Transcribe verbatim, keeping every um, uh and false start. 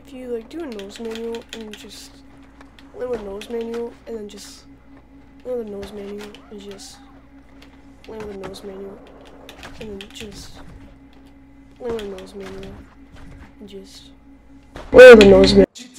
if you like do a nose manual and just learn with nose manual and then just learn with nose manual and just learn with nose manual and then just learn with nose manual and just learn with nose manual.